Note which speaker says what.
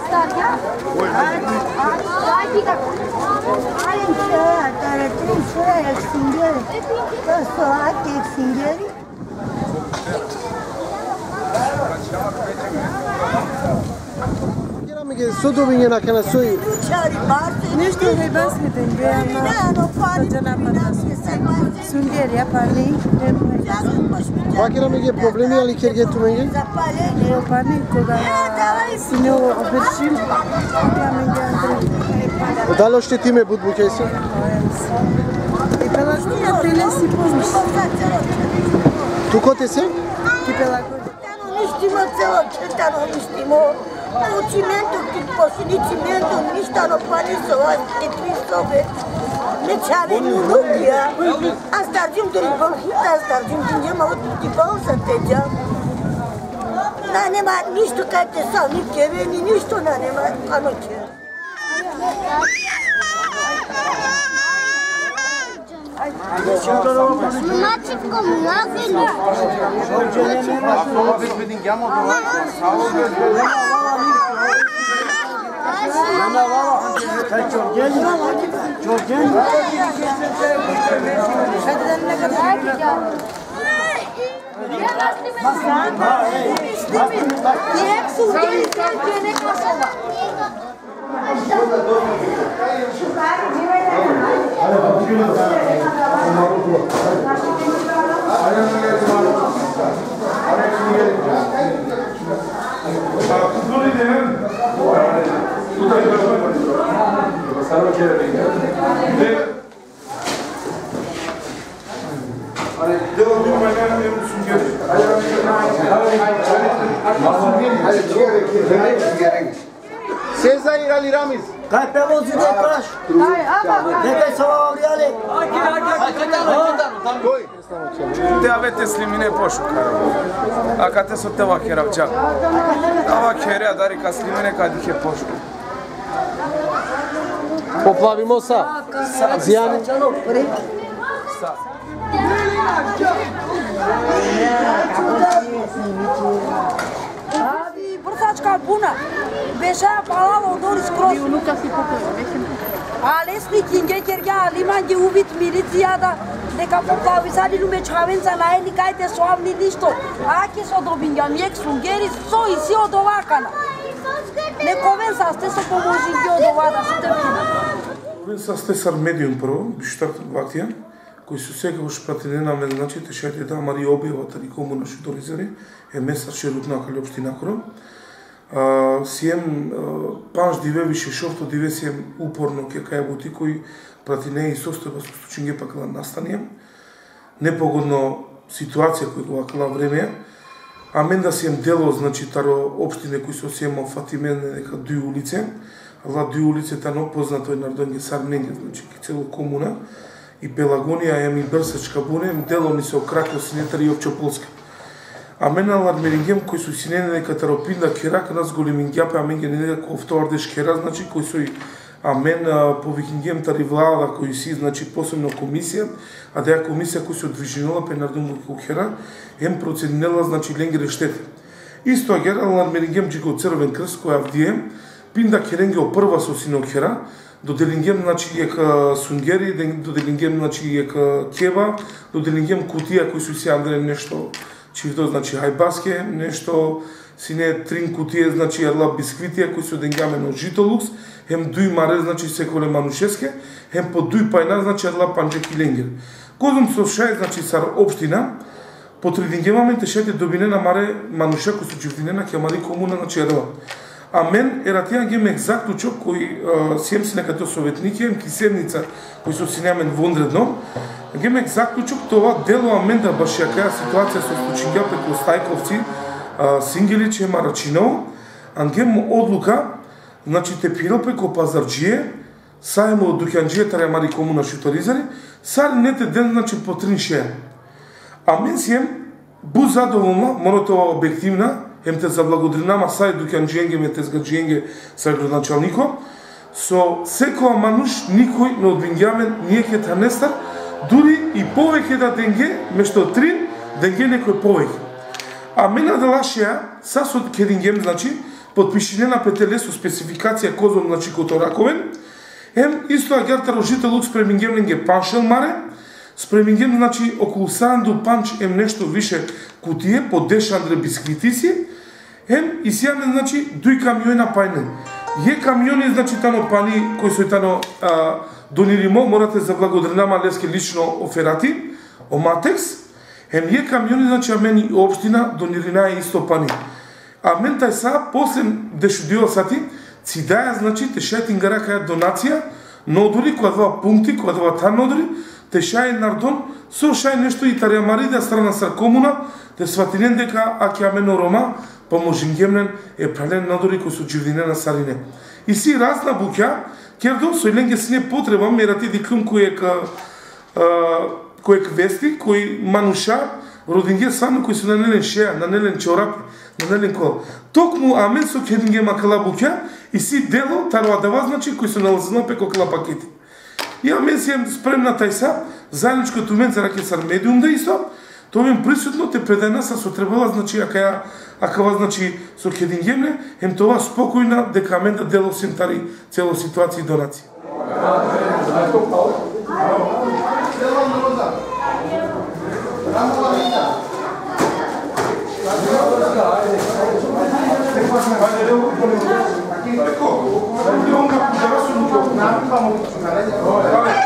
Speaker 1: Sudo vinha naquela sua.
Speaker 2: Niște rebasni tengeana, Sungheria parli.
Speaker 1: Vakira mege problemi ali kergetu mege?
Speaker 2: Eu parli koga sine obershim.
Speaker 1: Dalo ștetime bud bukesi?
Speaker 2: E pe la știa telesi pomis.
Speaker 1: Tu cotese?
Speaker 2: E pe la
Speaker 3: Nu știm celo ce tano nu știm. O cimento che posso di cimento mi stanno fare solo e Cristofe. Ne c'ave nulla. A star giunto il banchita, a star giunto in gema di bolsa te già. Non ne ma nisto che te sa, ni che veni nisto non ne ma hanno che.
Speaker 4: Maciek komlagen.
Speaker 1: Sezai ali Ramiz.
Speaker 5: Cai pe vozi de praș. De pe să vă aliale.
Speaker 6: Te avete slimine poșu care. Aka te so te vakera vča. Ava kerea dari ka slimine ka dike poșu.
Speaker 1: Poplavimo sa. Ziyani.
Speaker 6: Sa.
Speaker 3: Brzačka bună. Beșa palalo doris cross. Ales nikinge kerga liman de uvit miliția da de ca poplavizali lume chavența la eli kai te soamni nisto. Aki so dobinga miek sungeri so isi odovakana. Ne convența ste so pomoži de odovada so te vina.
Speaker 7: Convența ste sar medium pro, bištar vaktia, koji su сега уж пратени на мен, значи те шајте да мари објавата и комуна шуторизери, е месец шерутна кали општина Кро. Сием панш диве више шофто диве сием упорно ке кај бути кои пратине и состојба со случање пакла настанија. Непогодно ситуација кој го акла време, а мен да сием дело, значи таро општине кои со сиема Фатимен дека дуи улице, ала дуи улице тано познато е нардонге Сарненге, значи ке цело комуна, и Пелагонија е ми Брсачка буне, дело ми се окрако синетар и Овчополска. А мен алармерингем кои су синене дека таропинда керак нас големингјапе, а мен ге не дека овтовардеш кера, значи кои су а мен повикингем тари влада кои си, значи посебно комисија, а деја комисија кои се одвижинала пе нардуму кухера, ем процединела, значи ленгере штете. Исто агер алармерингем джико Црвен крст кој авдие, пинда керенге опрва со синокера, доделингем значи ека сунгери, доделингем значи ека кеба, доделингем кутија кои су си андре нешто чивто значи хајбаске, нешто сине трин кутија значи ерла бисквитија кои су денгаме на житолукс, хем дуј маре значи секоле манушеске, хем по дуј пајна значи ерла панџеки ленгер. Козум со шај значи сар општина, по тридингемаме те шете добинена маре мануша кои су чивтинена ке мари комуна значи ерла. А мен ератија гем екзактучок кој сием си некато советник, ем киседница кој со синемен вонредно, гем екзактучок това дело а мен да баш јакаја ситуација со случања преку Стајковци, Сингелич ема рачинал, ангем одлука, значи те пирал преку Пазарџие, саемо дуќанџие таре мари комуна шуторизари, сар нете ден значи по 36. А мен сием бу задоволна, морото објективна, ем те заблагодаринама сај дуќанџиенге ме те згаџиенге сај градоначалнико, со секоја мануш никој не одвингјамен ние ке танестар, дури и повеќе да денге, мешто 3, денге некој повеќе. А мена да лашија, са со кедингем, значи, подпишинена петеле со спецификација козом, значи котораковен. Исто агерта рожител лук спремингемненге паншел маре, спремингем, значи, околу саранду панч нешто више кутие, по 10 андре бисквитиси, и сијаме, значи, дуј камиони пајне. Е камиони, значи, тано пани, кои со тано дониримо, морате за благодарнама леске лично оферати, оматекс, е камиони, значи, амени општина донирина исто пани. А мен тај са, после дешудио сати, си даја, значи, те шај тингара каја донација, нодори, која два пункти, која два та нодори, те шај нардон, со шај нешто и тарија марида страна сар комуна, те сватинен дека аки амено рома, поможингемнен е прален надори кој со дживдинена сарине. И си разна буќа, кердо со иленге сине потреба мерати дикум кој вести, кој мануша, родинге само кој се нанелен шеја, нанелен чорапи, нанелен кола. Токму амен со кединге макала буќа и си дело тарова дава, значи кој се налазна пеко кла пакети. И амен си спремна тај са, заедничко тумен за раке сар медиум да исто, тоа присутно те предајна са со требала, значи акава, значи со кедингемне, тоа спокојна дека амен да дело симтари цело ситуација и донација. Aquí.